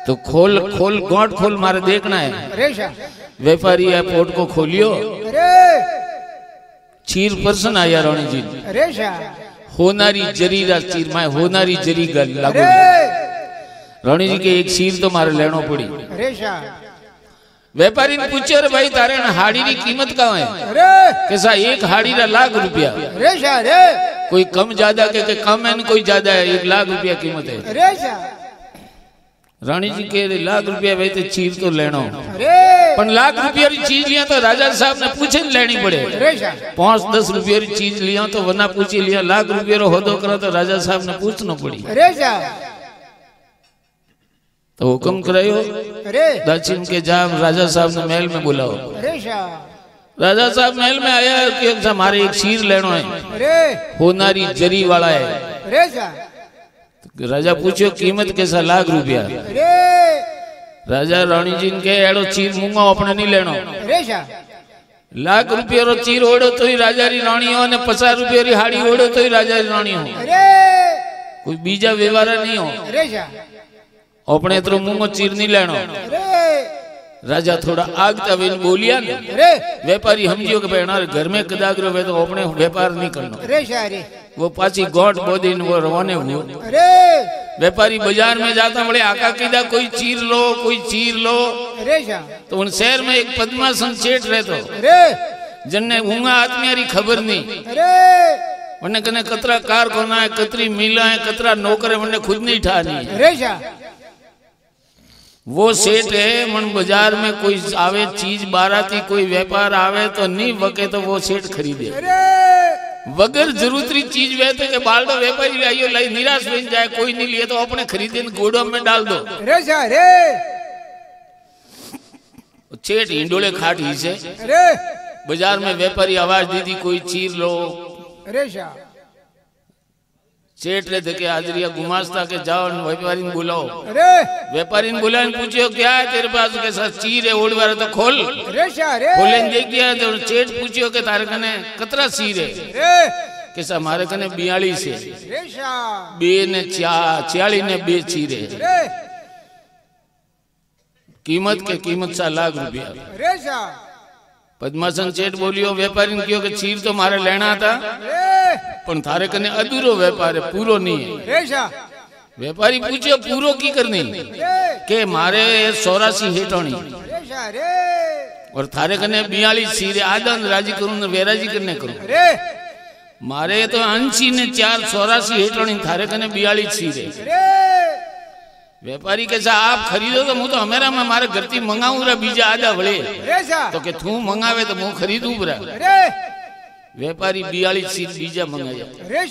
तो खोल खोल गोट खोल मारे देखना है। व्यापारी है पोट को खोलियो, चीर पर्सन आया रानी जी होनारी जरीरा चीर माए होनारी जरी गल लागू। रानी जी के एक चीर तो मारे लेनो पड़ी। व्यापारी ने पूछे अरे भाई तारे हाड़ी की कीमत कहाँ है? कैसा एक हाड़ी रा ₹1,00,000। कोई कम ज्यादा के कम है कोई ज्यादा है, ₹1,00,000 कीमत है। रानी जी के ₹1,00,000 भाई तो चीज तो लेनो, पर ₹1,00,000 की चीज लिया तो राजा साहब ने पूछे लेनी पड़े। 5-10 रुपये की चीज लिया तो वरना पूछी लिया, ₹1,00,000 होदो करो तो राजा साहब ने पूछना पड़ी। तो हुक्म करायो दक्षिण के जाम राजा साहब ने महल में बुलाओ। राजा साहब महल में आया कि हमारे एक चीर लेनो है, होनारी जरी वाला है। राजा पूछो कीमत कैसा? ₹1,00,000। राजा रानी जी के एड़ो चीर मूंगा अपने नहीं लेनो। ₹1,00,000 रो चीर ओढ़ो तो ही राजा री रानी हो, ने ₹50 री हाड़ी ओढ़ो तो ही राजा री रानी हो, कोई बीजा व्यवहार नहीं हो। अपने तो मुंह चीर नहीं लेनो। राजा थोड़ा आगता वे बोलिया ने व्यापारी समझियो कि भाई घर में कदाग रहे तो अपने व्यापार नहीं करना। वो पाची गोट बोदी वो रवाने हुए। व्यापारी बाजार में जाता बड़े आका कीदा कोई चीर लो कोई चीर लो। तो उन शहर में एक पद्मासन सेठ रहते जिनने ऊंगा आदमी खबर नहीं, उन्हें कने कतरा कारखाना है, कतरी मिला है, कतरा नौकर है, उन्हें खुद नहीं ठानी। वो सेठ है मन बाजार में कोई आवे चीज बाराती कोई व्यापार आवे तो नहीं वके तो वो सेठ खरीदे। वगर जरूरत चीज वे तो बाल्डो व्यापारी लाइयो लाई निराश बन जाए, कोई नहीं लिए तो अपने खरीदे गोडम में डाल दो। सेठ हिंडोले खाट ही से बाजार में व्यापारी आवाज दी थी कोई चीर लो। सेठ ने देखे हाजरिया गुमास्ता के जाओ व्यापारी बुलाओ। व्यापारी ने बुलाया पूछो क्या है तेरे पास? कैसा चीर है ओढ़ वाला तो खोल। खोले देख दिया तो सेठ पूछो के तारे कने कतरा चीर है? कैसा हमारे कने 42 है, 2 ने 46 ने 2 चीर है। कीमत के कीमत ₹1,00,000। पद्मासन सेठ बोलियो व्यापारी ने क्यों कि चीर तो मारे लेना था पर थारे कने अधूरो व्यापार है, पूरो नहीं है। व्यापारी पूछो पूरो की करनी के मारे 84 हेटोनी और थारे कने 42 चीर आदन राजी करूं न वेराजी करने करूं। मारे तो 80 ने 4 84 हेटोनी थारे कने 42 चीर है। व्यापारी कैसा आप खरीदो तो मुझे तो हमेरा में मारे घर थी मंगाऊ रा बीजा आजा बड़े तो के तू मंगावे तो मुझे खरीदू बरा। व्यापारी 42 चीर बीजा मंगाया,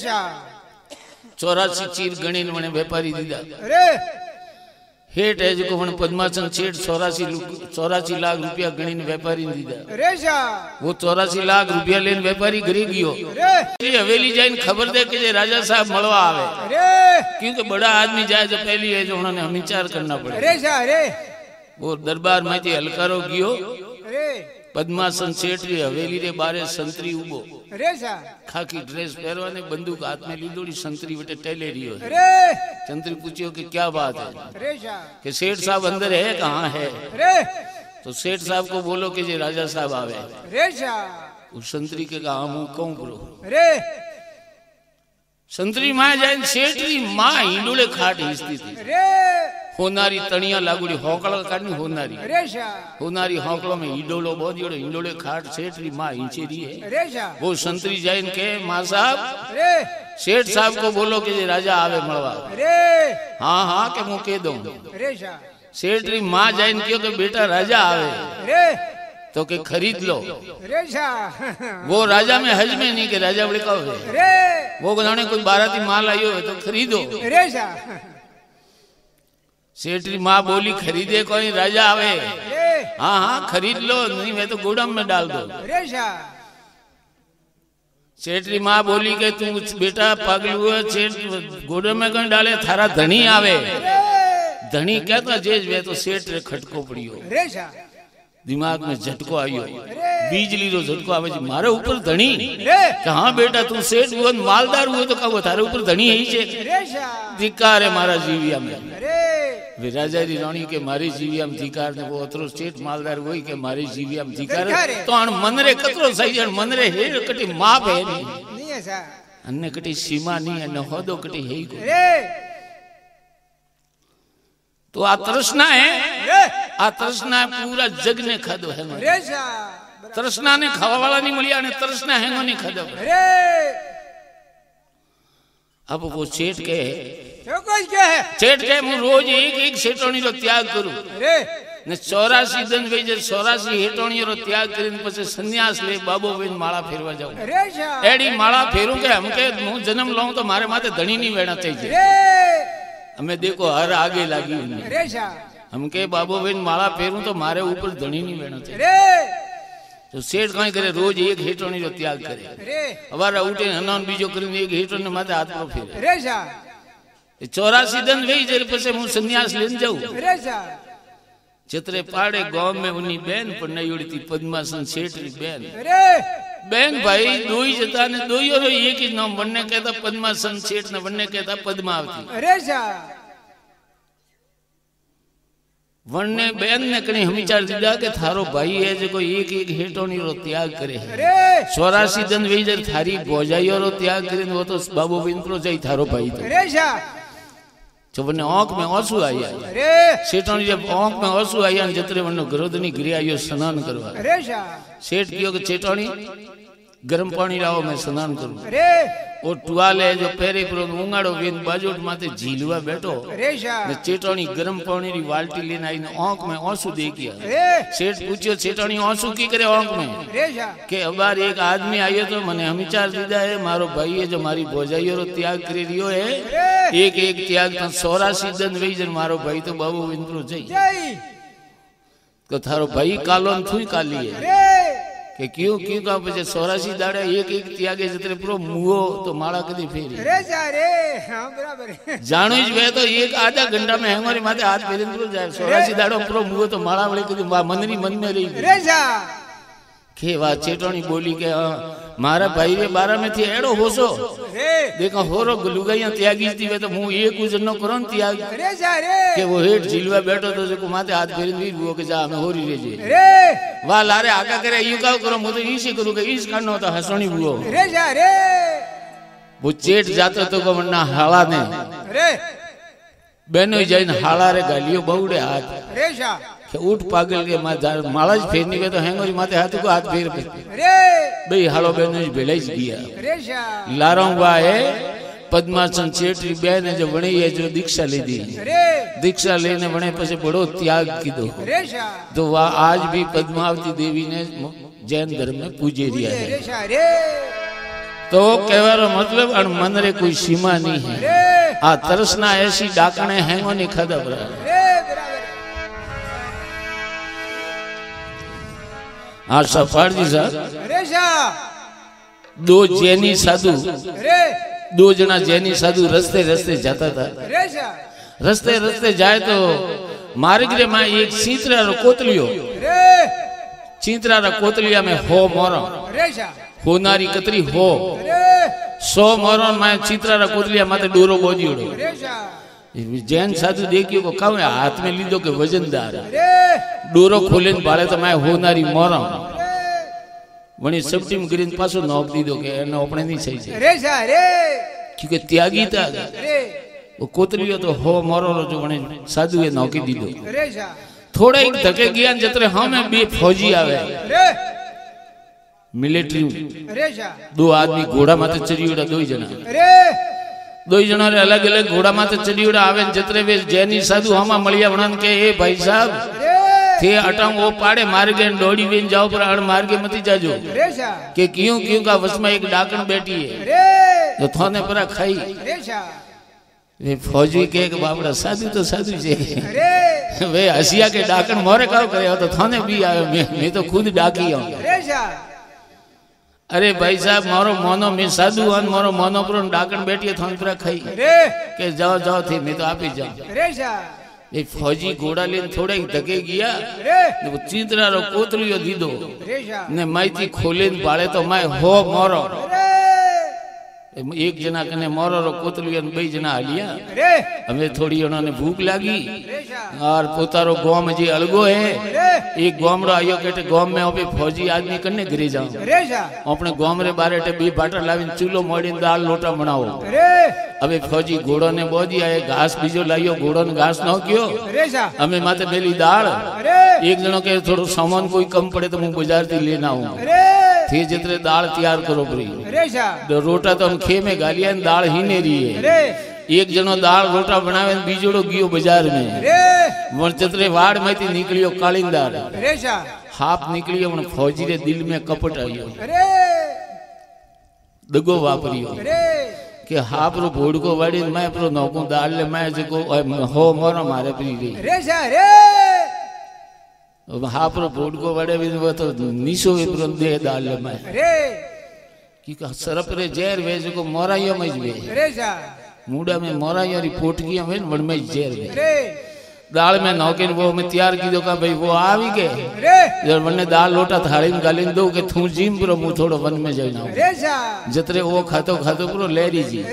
84 चीर गणी ने व्यापारी दीदा। हेठ है जो मन पद्मासन सेठ 84 लाख रुपया गणी ने व्यापारी दीदा। वो 84 लाख रुपया लेन व्यापारी घरे गयो। हवेली जाइन खबर दे के राजा साहब मलवा आवे, क्योंकि बड़ा आदमी जाए जो पहली है जो उन्होंने हम विचार करना पड़े। वो दरबार में हलकारो गयो। पद्मासन सेठ री हवेली रे बारे संतरी उबो खाकी ड्रेस पहरवा ने बंदूक हाथ में लीधोड़ी संतरी वटे टेले रियो। संतरी पूछियो कि क्या बात है? कि सेठ साहब अंदर है, कहाँ है? तो सेठ साहब को बोलो कि जे राजा साहब आवे। उस संतरी के कहा मुंह कहूं ब्रो। संतरी माँ जाए सेठ री माँ हिंडोले खाट हिस्ती थी। होनारी तणिया लागुड़ी होकड़ा काटनी होनारी होकड़ों में हिंडोलो बहुत हिंडोले खाट सेठ री माँ हिंचेरी है। वो संतरी जाइन के माँ साहब सेठ साहब को बोलो कि राजा आवे मलवा। हाँ हाँ के मुँह कह दो। सेठ री माँ जाइन क्यों के बेटा राजा आवे तो के खरीद लो। वो राजा में हज में नहीं के राजा बड़े कहो वो जाने कोई बाराती माल आई हो तो खरीदो। सेठी माँ बोली खरीदे कोई राजा आवे। हाँ हाँ खरीद लो, नहीं मैं तो गोदाम में डाल दो। सेठी माँ बोली के तू बेटा पागल हुआ सेठ गोदाम में कौन डाले थारा धनी आवे। धनी कहता जेज वे तो सेठ रे खटको पड़ियो, दिमाग में झटको आयो, बिजली रो झटको आवे मारे ऊपर धनी। कहाँ बेटा तू सेठ हुआ मालदार हुआ तो कहो थारे ऊपर धनी है ही धिक्कार है मारा जीविया में। वे राजा री रानी के मारी जीवियाम धिकार ने वो अतरो सेठ मालदार वही के मारी जीवियाम धिकार तो अण मनरे कतरो सही जण मनरे हे कटी माप है नहीं ऐसा अन्ने कटी सीमा नहीं है न होदो कटी है को तो आ तृष्णा पूरा जग ने खादो है तृष्णा ने खावा वाला नहीं मिलिया ने तृष्णा हैंगो नहीं खादो अब वो सेठ के सेठ के मैं रोज एक एक सेठोनी रो त्याग करूं ने 84 दिन वेजे 84 हेटोनी रो त्याग करीने પછી સંન્યાસ લે બાબો વેન માળા ફેરવા જાઉં એડી માળા ફેરું કે હમ કે હું જન્મ લઉં તો મારે માથે ધણી ની વેણા થઈ જાય हमें देखो हर आगे लगी हम के बाबू बेन माला फेरू तो मारे ऊपर धनी नहीं बेना चाहिए तो सेठ कहीं करे रोज एक हेटोनी जो त्याग करे हमारा उठे हनान बीजो करीने एक हेटोनी माथे हाथ पर फेरे 84 दिन वही जेल पे से मु सन्यास लेन जाऊं चित्रे पाड़े गांव में उन्हीं बहन पर नहीं उड़ी थी पद्मासन सेठ री बहन बहन भाई दो ही जता ने दो ही और एक ही नाम बनने कहता पद्मासन सेठ ने बनने कहता पद्मावती वन्ने बहन ने कहीं हम विचार दिया कि थारो भाई है जो कोई एक एक हेटोनी रो त्याग करे 84 दिन वही जर थारी भोजाई रो त्याग करे वो तो बाबू बिंद्रो जाई थारो भाई तो जो वने आंख में आंसू आया सेठोनी जब आंख में आंसू आया जतरे वनो गरोदनी गिरी आयो स्नान करवा सेठ कियो के चेटोनी गरम पानी लाओ मैं स्नान करूं ओ टुआले जो पेरे पर उंगाड़ो वेन बाजोट माथे झीलवा बैठो ने चेटोनी गरम पानी री बाल्टी लेने आई ने आंख में आंसू देखिया सेठ पूछियो चेटोनी आंसू की करे आंख में के अबार एक आदमी आयो तो मने हम विचार दीदा है मारो भाई है जो मारी भोजाईयो रो त्याग करी रियो है एक एक त्याग तो 84 दिन वही जन मारो भाई तो बाबू विंद्रो जई तो थारो भाई कालोन थुई काली है के क्यों क्यों का पछे 84 दाड़े एक एक त्यागे जतरे पूरो मुओ तो माला कदी फेरी हां बराबर जानो ज वे तो एक आधा घंटा में हमारी माथे हाथ फेरी पूरो जाए 84 दाड़ो पूरो मुओ तो माला वाली कदी मनरी मन में रही के वा चेटोनी बोली के मारा भाई रे 12 में थी एड़ो होसो देखो होरो लुगाइया त्यागी थी वे तो मु एक उजनो करन त्याग के वो हेठ झिलवा बैठो तो जो माथे हाथ फेरी वीर वो के जा में होरी रे जे वा लारे आगा करे यू का करो मु तो इसी करू के इस कानो तो हसोनी बुओ वो चेट जातो तो को वन्ना हाला ने बेनो जैन हाला रे गालियो बहुड़े हाथ के उठ पागल के माला ज फेरनी वे तो हैंगोरी माथे हाथ को हाथ फेर बे हालो बेनो भेलाई ज गया लारो वाए पद्मासन सेठ री बहन जो वणी है जो दीक्षा ली दी दीक्षा लेने वणे पछे बड़ो त्याग कीधो तो वा आज भी पद्मावती देवी ने जैन धर्म में पूजे रिया है तो कहवारो मतलब अण मन रे कोई सीमा नहीं है आ तरसना ऐसी डाकणे हैंगो नहीं खादा बराबर हाँ सफार जी साहब दो जैनी साधु दो जना जैनी साधु रस्ते रस्ते जाता था रस्ते रस्ते जाए तो मार्ग रे में एक चींतरा रो कोतलियो चींतरा रो कोतलिया में हो मोरो होनारी कतरी हो 100 मोरो में चींतरा रो कोतलिया माथे डोरो बोजियोड़ो जैन साधु देखियो को कावे हाथ में लीधो के वजनदार डोरो खोले बाळे तो मैं होनारी मोरो वणी सबटीम गिरीन पासो नोक दीदो के एने अपने नहीं सही छे क्योंकि त्यागी था वो कोतलियो तो हो मोरो जो वणी साधु ए नोकी दीदो थोड़ा एक धके गया जतरे हमें बे फौजी आवे मिलिट्री दो आदमी घोड़ा माथे चढ़ियोड़ा दो जना रे अलग अलग घोड़ा माथे चढ़ियोड़ा आवे जतरे वे जैनी साधु हमा मलिया वणन के ए भाई साहब थे अटांग वो पाड़े मार्गे दौड़ी बेन जाओ पर अड़ मार्गे मती जाजो के क्यों क्यों का वश में एक डाकण बैठी है तो थाने परा खाई वे फौजी के बाबड़ा साधु तो साधु छे वे हसिया के डाकण मोरे काव करे तो थाने भी आयो मैं तो खुद डाकी हूं अरे भाई साहब मारो मोनो में साधु हन मारो मोनो पर डाकण बैठी है थाने परा खाई के जाओ जाओ थे मैं तो आप ही जाऊं ये फौजी घोड़ा लेन थोड़ा ही धके गया ने वो चींतरा रो कोतलियो दीदो ने माईती खोलेन बाळे तो मैं हो मोरो एक जना कने मोरो रो कोतलियो ने बई जना हलिया हमें थोड़ी उन्होंने भूख लागी और पोतारो गांव में जी अलगो है एक गामड़ो आयो के गांव में ओपे फौजी आदमी कने गिरी जाओ अपने गांव रे बारे टे बी बाटा लावीन चूलो मोड़ी दाल लोटा बनाओ अबे फौजी घोड़ो ने बोदी आए घास बीजो लाइयो घोड़ो ने घास न कियो हमें माते बेली दाल एक जनो के थोड़ो सामान कोई कम पड़े तो मैं बाजार थी लेना हूं थे जितने दाल तैयार करो परी रोटा तो हम खे में गालिया दाल ही नहीं रही है एक जनो दाल रोटा बनावे बीजोड़ो गियो बाजार में वन चित्रे वाड़ में थी निकलियो कालिंदार हाफ निकलियो मन फौजी रे दिल में कपट आयो दगो वापरियो कि हाफ रो भोड़ को वाड़ी मैं प्रो नौको दाल ले मैं जको हो मोरो मारे परी रे हाफ रो भोड़ को वाड़े भी वो तो नीसो विप्रो दे दाल ले मैं कि सरप रे जहर वे जको मोरायो में वे मुड़ा में मोरायो री पोटकियां वे मन में जहर वे दाल में नौके वो में तैयार की दो का भाई वो आवी के जब मने दाल लोटा थाली में गालिन दो के थू जीम प्रो मु थोड़ो वन में जाइना जतरे वो खातो खातो प्रो लेरी जी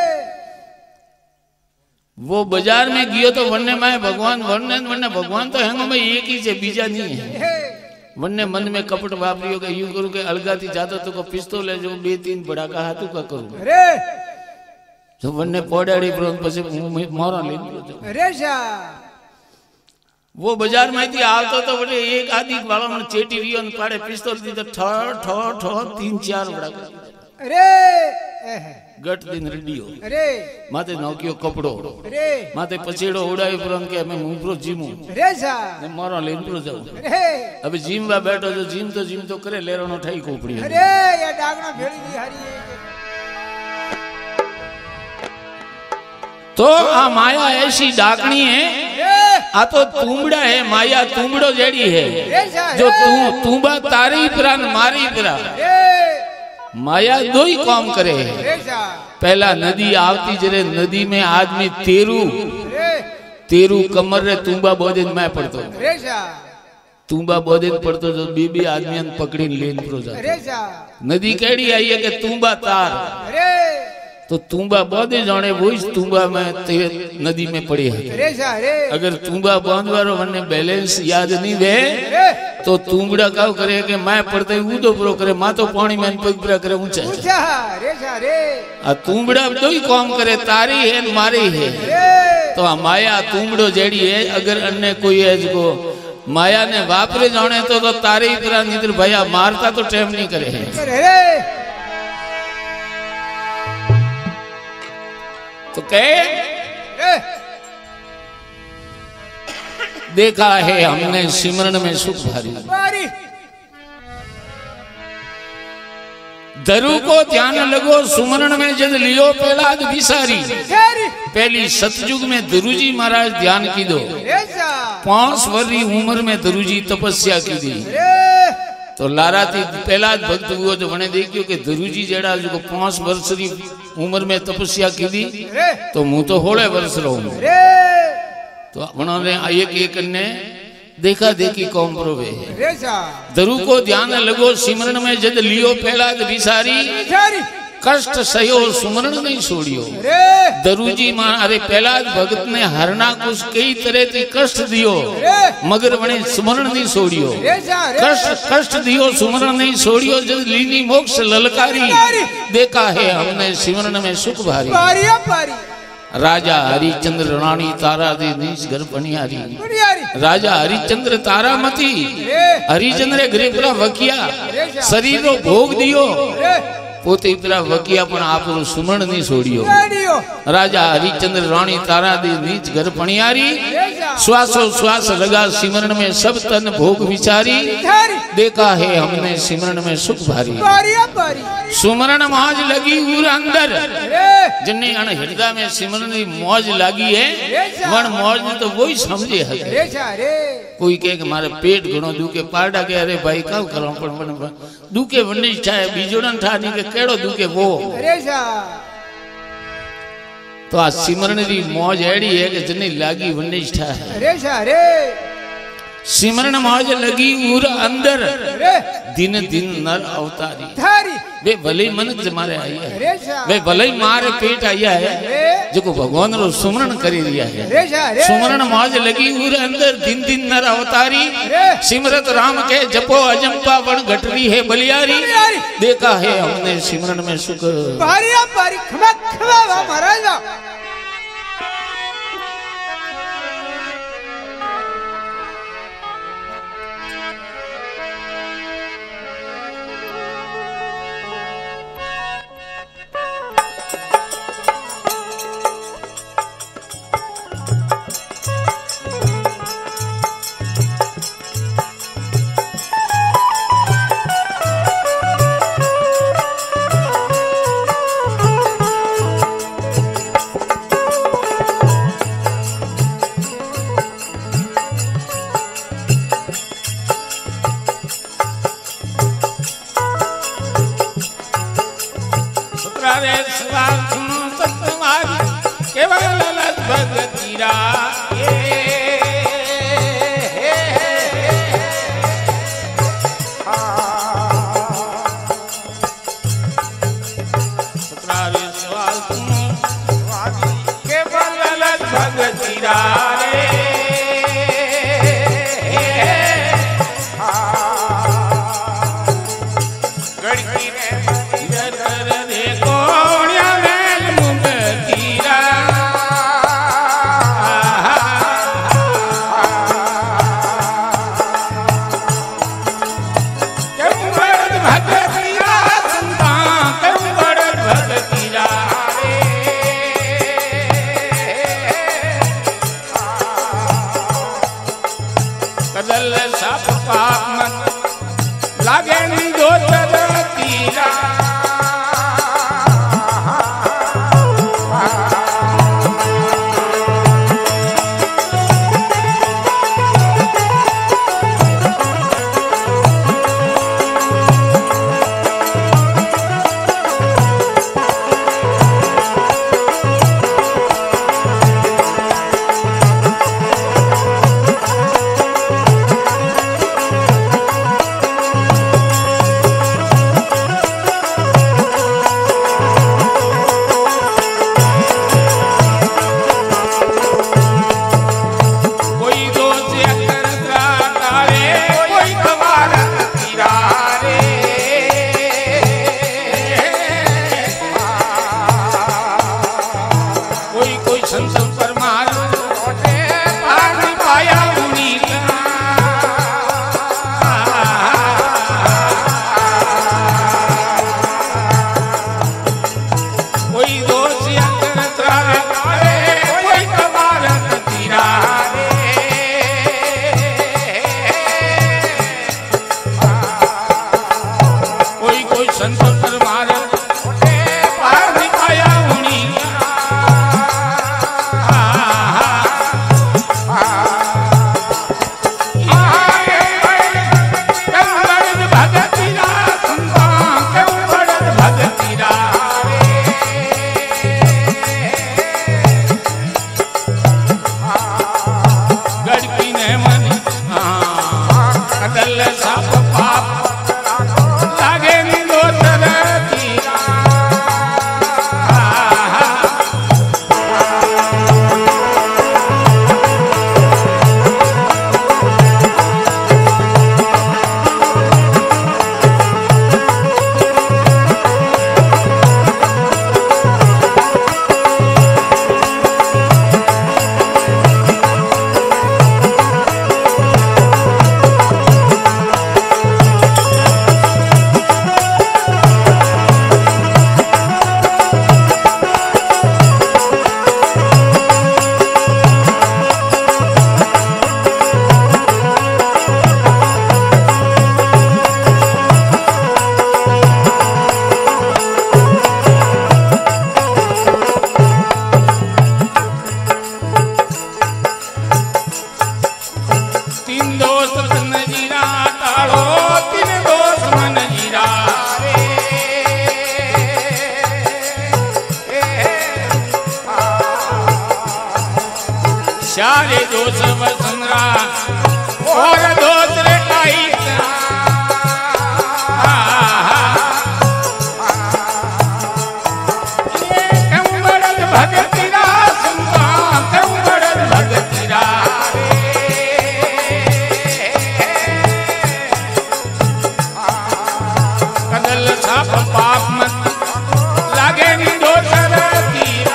वो बाजार में गियो तो वन्ने में भगवान वन्ने भगवान तो हैंगो में एक ही से बीजा नहीं है वन्ने मन में कपट वापरियो के यूं करूं के अलगाती जातो तो को पिस्तौल है जो 2-3 बड़ा का हाथू का करूं जो वन्ने पोड़ाड़ी प्रो पछे मोरा ले लो वो बाजार में थी आवतो तो बड़े एक आदि वाला मन चेटी रियो न पाड़े पिस्तौल दी तो ठो ठो ठो 3-4 बड़ा गट दिन रेडियो माते नौकियो कपड़ो माते पछेड़ो उड़ाई पुरन के मैं मुंह जीमू ने मारो लेन प्रो जाऊ अबे जीम बा बैठो जो जीम तो करे लेरोनो ठाई कोपड़ी अरे ये डागना भेड़ी दी हरी तो आ माया ऐसी डाकनी है आ तो तुमड़ा है माया तुमड़ो जेड़ी है जो तुंबा तारी प्राण मारी प्रा माया दो ही काम करे है पहला नदी आवती जरे नदी में आदमी तेरू कमर रे तुंबा बोदिन मैं पड़तो तुंबा बोदिन पड़तो जो बीबी आदमी पकड़ी लेन प्रो जाता नदी केड़ी आई है कि तुंबा तार तो तुंबा बोदे जाने वो इस तुंबा में नदी में पड़ी है अगर तुंबा बांधवारो मने बैलेंस याद नहीं वे तो तुंबड़ा का करे कि मैं पड़ते ऊदो प्रो करे मा तो पानी में पग प्रा करे ऊंचा आ तुंबड़ा दो ही काम करे तारी है मारी है तो आ माया तुंबड़ो जेड़ी है अगर अन्य कोई है जो माया ने वापरे जाने तो तारी तरह निद्र भैया मारता तो टाइम नहीं करे तो कहे देखा है हमने सिमरन में सुख भारी धरु को ध्यान लगो सुमरण में जद लियो पेलाद बिसारी पहली सतयुग में धरुजी महाराज ध्यान की दो 5 वर्ष उम्र में धरुजी तपस्या की दी तो लारा थी पहला भक्त हुआ जो बने देखियो कि धरुजी जेड़ा जो 5 वर्ष री उम्र में तपस्या की दी तो मुंह तो होले वर्ष रहूं तो उन्होंने एक ने देखा देखी कौम प्रोवे धरु को ध्यान लगो सिमरन में जद लियो पहला बिसारी कष्ट सयो सुमरण नहीं छोड़ियो दरुजी मां अरे पहला भगत ने हरना कुछ कई तरह के कष्ट दियो मगर वने सुमरण नहीं छोड़ियो कष्ट दियो सुमरण नहीं छोड़ियो जब लीनी मोक्ष ललकारी देखा है हमने सिमरण में सुख भारी राजा हरिचंद्र रानी तारा दे नीच घर पनियारी राजा हरिचंद्र तारा मती हरिचंद्र घरे पूरा वकिया शरीर रो भोग दियो पोते इतरा वकिया पण आपरो सुमरण नहीं छोड़ियो राजा हरिचंद्र रानी तारा दी नीच घर पणियारी श्वासो श्वास लगा सिमरन में सब तन भोग विचारी देखा है हमने सिमरन में सुख भारी सुमरण मौज लगी उर अंदर जिन्ने अन हृदय में सिमरन की मौज लगी है वन मौज ने तो वही समझे है कोई कहे कि मारे पेट घणो दुखे पाड़ा के अरे भाई का करो पण दुखे वने छाए बीजोड़न ठा नहीं के केड़ो दुखे वो तो आ सिमरन री मौज एड़ी है कि जने लागी वने ठा है सिमरन मौज लगी उर अंदर दिन दिन नर अवतारी वे भले मन मारे आई है वे भले मारे पेट आया है जो भगवान रो सुमरण करी रिया है सुमरण मौज लगी उर अंदर दिन दिन नर अवतारी सिमरत राम के जपो अजंपा वन घटरी है बलियारी देखा है हमने सिमरन में सुख भारी भारी खमा खमा महाराज और दोसरे आई भगतिरा सुनता भगतिरा कदल साप पाप मत लागे नी दोसर तीरा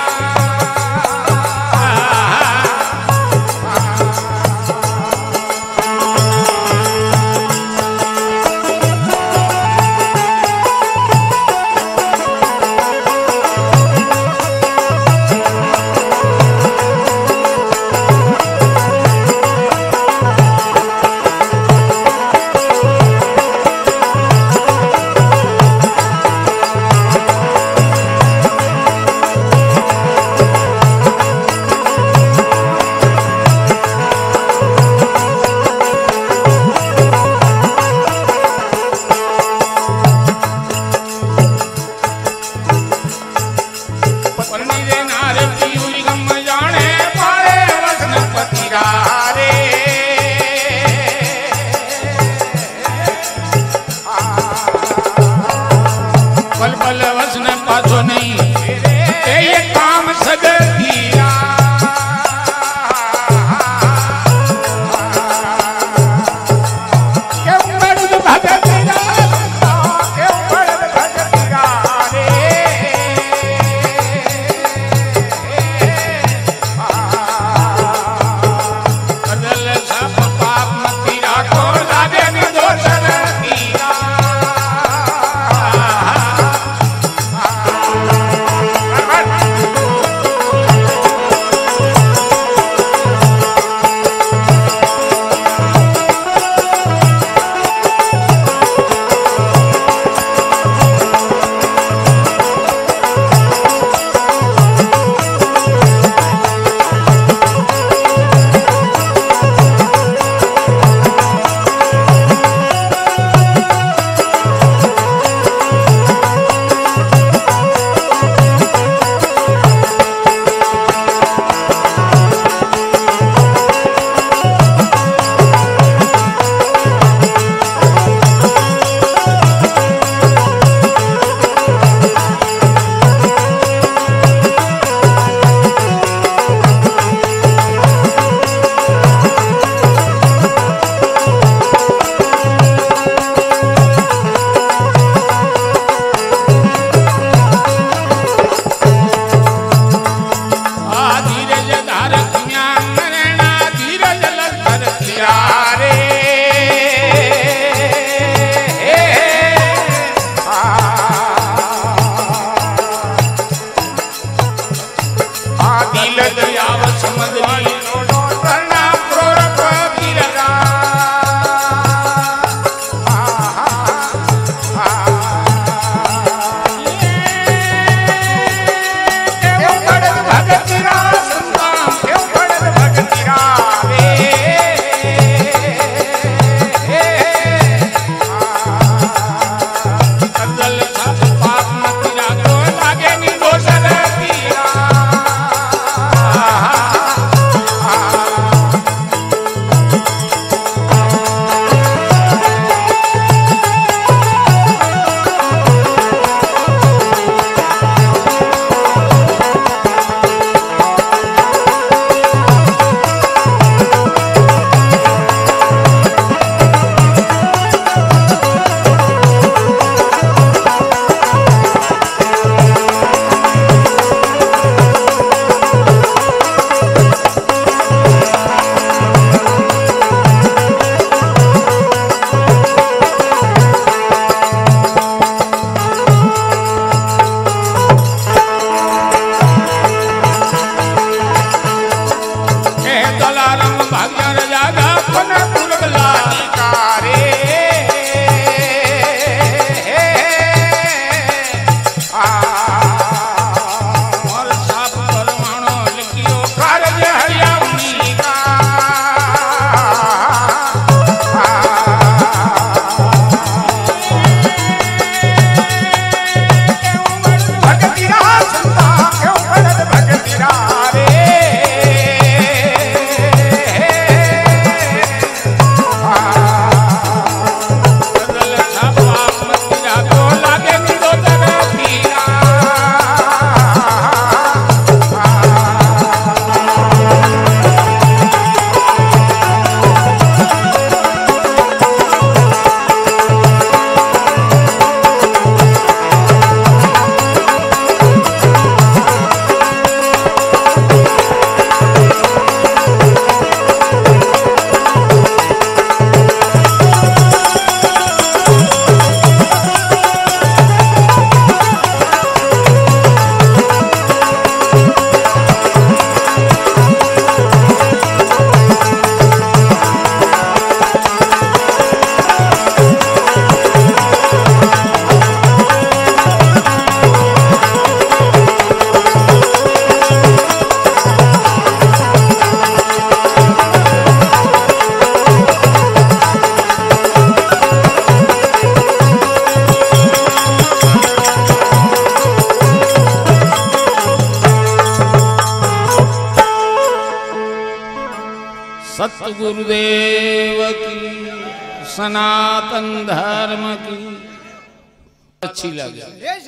अस्त गुरुदेव की सनातन धर्म की अच्छी लगे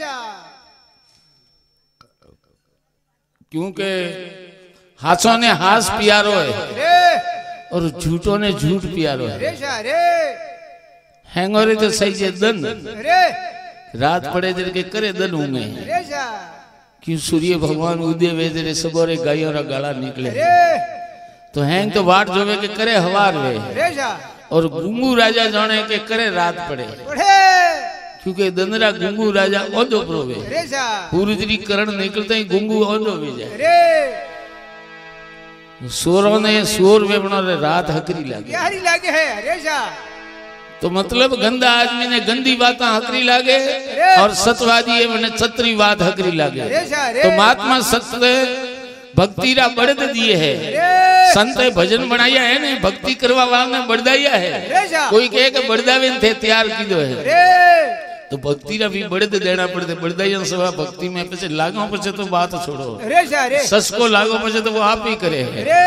क्योंकि हाथों ने हाथ प्यारो है और झूठों ने झूठ प्यारो है। हैंगोरे तो सही है दन रात पड़े देर के करे दन होंगे क्यों सूर्य भगवान उदय वे तेरे सबोरे गायों रा गाला निकले तो हैंग तो वाट जोवे के करे हवार वे और गुंगू राजा जाने के करे रात पड़े क्योंकि दंदरा गुंगू राजा ओदो प्रोवे पूरी करण निकलते ही गुंगू ओदो वे जाए सोरों ने सोर वे बना रात हकरी लागे है तो मतलब गंदा आदमी ने गंदी बातें हकरी लागे और सतवादी है छत्री बात हकरी लागे तो महात्मा सत्य भक्ति रा बढ़ दिए है संत भजन बनाया है ने भक्ति करवा वाला ने बढ़ाया है कोई कहे कि बढ़ावे थे तैयार की दो है तो भक्ति रा भी बढ़ देना पड़ते बढ़ाइया सवा भक्ति में पीछे लागो पीछे तो बात छोड़ो सस को लागो पीछे तो वो आप ही करे है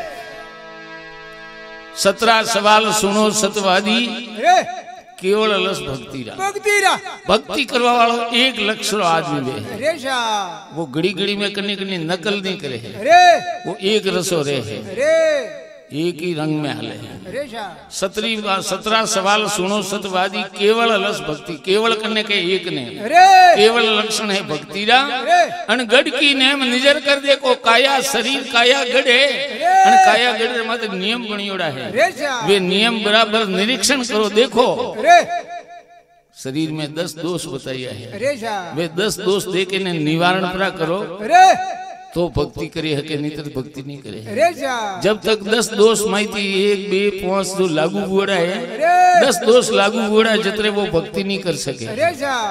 17 सवाल सुनो सतवादी केवल अलस भक्ति करवा वालों एक लक्ष्य आदमी वे वो घड़ी घड़ी में कन्नी कन्नी नकल नहीं करे है वो एक रसो रे है एक ही रंग में हाले है 17 सवाल सुनो सतवादी केवल अलस भक्ति केवल करने के एक ने केवल लक्षण है भक्ति रा अन गढ़ की नेम निजर कर देखो काया शरीर काया गढ़े अन काया गढ़ माते नियम बनियोड़ा है वे नियम बराबर निरीक्षण करो देखो शरीर में 10 दोष बताया है वे 10 दोष देके ने निवारण पूरा करो तो भक्ति करे है कि नहीं तो भक्ति नहीं करे जब तक 10 दोष माहिती 1 2 5 जो लागू हुआ है 10 दोष लागू हुआ जतरे वो भक्ति नहीं कर सके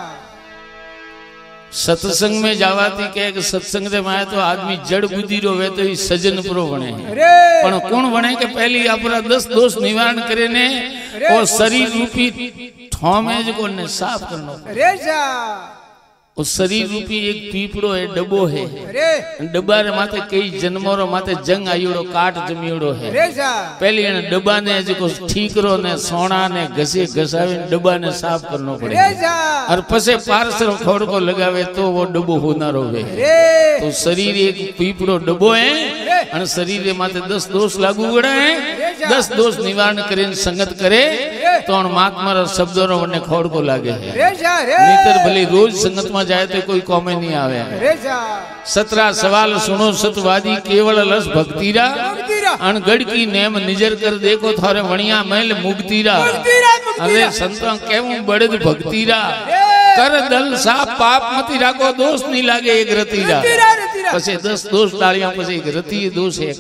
सत्संग में जावाती कहे कि सत्संग रे माए तो आदमी जड़ बुद्धि रो वे तो सजन प्रो बने पण कौन बने के पहली अपना 10 दोष निवारण करे ने और शरीर रूपी ठोमे जो ने साफ करनो उस शरीर रूपी एक पीपड़ो है डब्बो है डब्बा रे माथे कई जन्मों रो माथे जंग आयोड़ो काट जमियोड़ो है पहले इन डब्बा ने जो ठीकरो ने सोना ने घसे घसावे डब्बा ने साफ करनो पड़े और पसे पारसरो खोड़ को लगावे तो वो डब्बो होना रोवे तो शरीर एक पीपड़ो डब्बो है और शरीर रे माथे 10 दोष लागू पड़ा है 10 दोष निवारण करे संगत करे तो महात्मा शब्दों रो ने खोड़ को लागे है नीतर भले रोज संगत में जाए तो कोई कॉमे नहीं आवे 17 सवाल सुनो सतवादी केवल लस भक्तिरा अनगढ़ की नेम निजर कर देखो थारे वणिया महल मुक्तिरा अरे संतों केवं बड़द भक्तिरा कर दल सा पाप मति राखो दोष नहीं लागे एक रतीरा पछे 10 दोष टाळिया पछे एक रती दोष है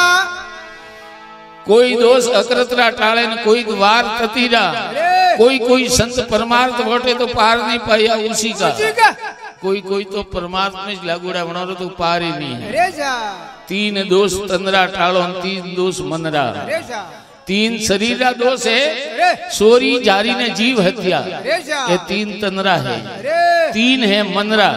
कोई दोष अकरतरा टाळे ने कोई वार ततीरा कोई संत परमार्थ बोटे तो पार नहीं पाया उसी का कोई तो परमार्थ में लागूड़ा बना तो पार ही नहीं है 3 दोष तंद्रा टाळो 3 दोष मनरा 3 शरीरा दोष है सोरी जारी ने जीव हत्या ये 3 तंद्रा है 3 है मनरा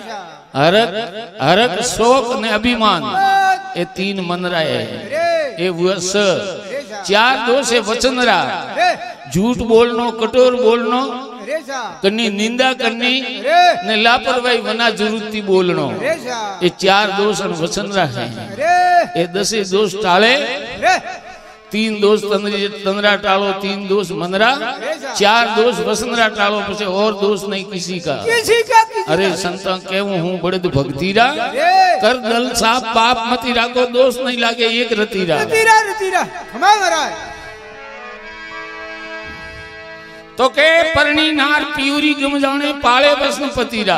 हरक शोक ने अभिमान ये 3 मनरा है ये वस 4 दोष है वचनरा झूठ बोलनो कठोर बोलनो कन्नी निंदा करनी ने लापरवाही वना जरूरती बोलनो ये 4 दोष और वचनरा है ये 10 दोष टाळे 3 दोष तंद्रा टालो 3 दोष मनरा 4 दोष वसंदरा टालो पछे और दोष नहीं किसी का अरे संता केवं हूँ बड़द भक्तिरा कर दल साफ पाप मति राखो दोष नहीं लागे एक रतीरा तो के परणी नार पियूरी गम जाने पाले बसन पतीरा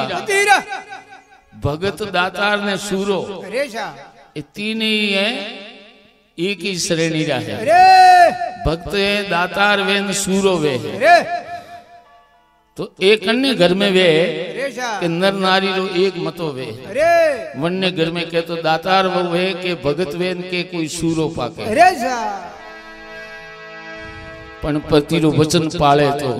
भगत दातार ने सूरो ये 3 ही है एक ही श्रेणी रहा है भक्त है दातार वेन सूरो वे तो एक अन्य घर में वे के नर नारी रो एक मतो वे वन्य घर में के तो दातार वो वे के भगत वेन के कोई सूरो पाके पण पति रो वचन पाले तो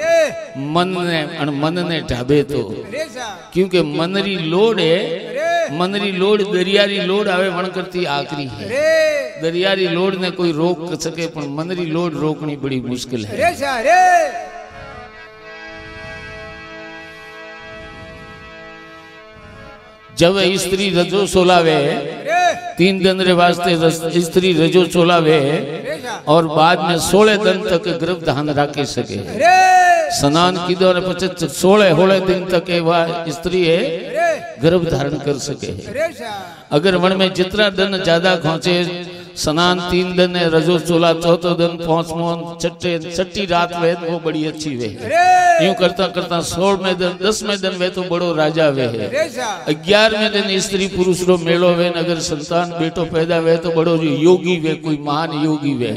मन ने ढाबे तो क्योंकि मनरी लोड है मनरी लोड दरियारी लोड आवे वण करती आखरी है दरियारी लोड ने कोई रोक सके पण मनरी लोड रोकनी बड़ी मुश्किल है। रे सा रे जब स्त्री रजो सोलावे 3 दिन रे वास्ते स्त्री रजो सोलावे और बाद में 16 दिन तक गर्भधान राखी सके। स्नान कीधो ने पछी 16 दिन तक वह स्त्री है गर्भ धारण कर सके। अगर वन में जितना दिन ज्यादा खोचे स्नान 3 दिन रजो चोला 4 दिन 5 छठी रात वे वो बड़ी अच्छी वे यूं करता करता 16वें दिन 10वें दिन वे तो बड़ो राजा वे है। 11वें दिन स्त्री पुरुष रो मेलो वे अगर संतान बेटो पैदा वे तो बड़ो योगी वे कोई महान योगी वे।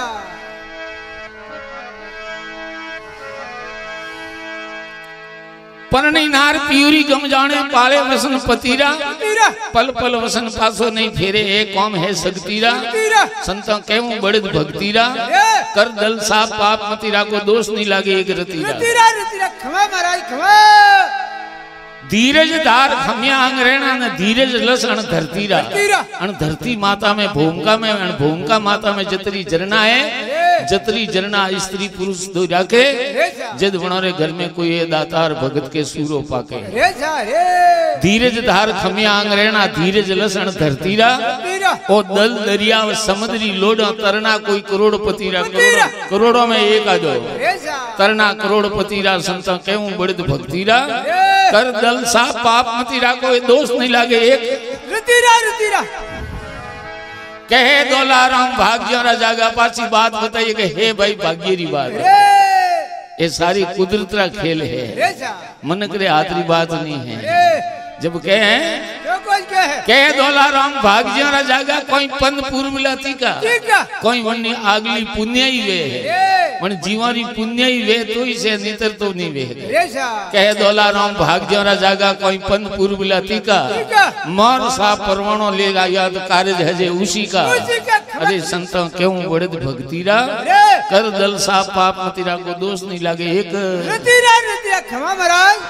परणी नार पियूरी गम जाने पाले वसन पतीरा पल पल वसन पासो नहीं फेरे एक कौम है सगतीरा संता कहूं बड़े भक्तीरा कर दल साफ पाप मतीरा को दोष नहीं लागे एक रतीरा खमा महाराज खमा धीरज धार खमिया अंगरेणा ने धीरज लस अण धरतीरा अण धरती माता में भूमिका में अण भूमिका माता में जतरी झरना है जतरी झरना स्त्री पुरुष दो जाके जद वनारे घर में कोई दातार भगत के सूरो पाके। धीरज धार खमिया अंगरेणा धीरज लसण धरतीरा ओ दल दरिया समुद्री लोडो तरना कोई करोड़पतिरा करोड़ों में एक आजो तरना करोड़पतिरा संता कहूं बड़द भक्तिरा कर दल सा पाप मतीरा कोई दोष नहीं लागे एक रतीरा कहे दोलाराम भाग्य जागा पासी बात बताइए कि हे भाई भाग्य री बात ये सारी कुदरत का खेल है मन करे हाथरी बात नहीं है। जब कहे दोलाराम भाग्य जागा कोई पंद पूर्व मिलाती का कोई वन्नी आगली पुण्य ही वे है मन जीवारी पुण्य ही वे तो इसे नितर तो नहीं वे कहे दोलाराम भाग्य जागा कोई पंद पूर्व मिलाती का मोर सा परवाणो ले याद कार्य है उसी का अरे संतों क्यों बड़े भक्तिरा कर दल सा पाप मतीरा को दोष नहीं लागे एक रतीरा खमा महाराज।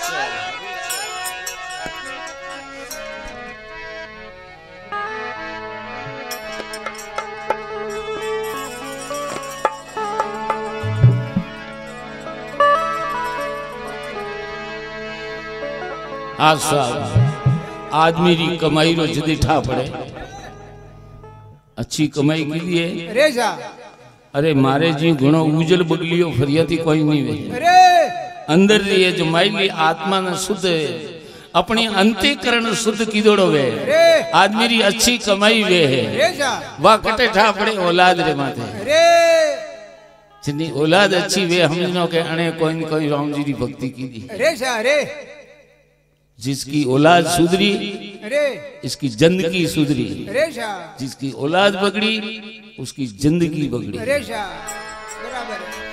आदमी री कमाई रो जदी ठा पड़े अच्छी कमाई के लिए अरे मारे जी गुणो उजल बगलियो फरियाती कोई नहीं वे अंदर री जो माइली आत्मा न शुद्ध अपनी अंतःकरण शुद्ध कीदोड़ो वे आदमी री अच्छी कमाई वे है वाह कटे ठा पड़े औलाद रे माथे जितनी औलाद अच्छी वे हमनो के अणे कोई राम जी री भक्ति की दी जिसकी औलाद सुधरी इसकी जिंदगी सुधरी जिसकी औलाद बगड़ी उसकी जिंदगी बगड़ी। बराबर